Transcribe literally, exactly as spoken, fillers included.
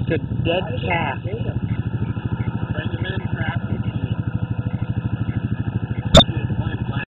จุดเด็ดค่ะ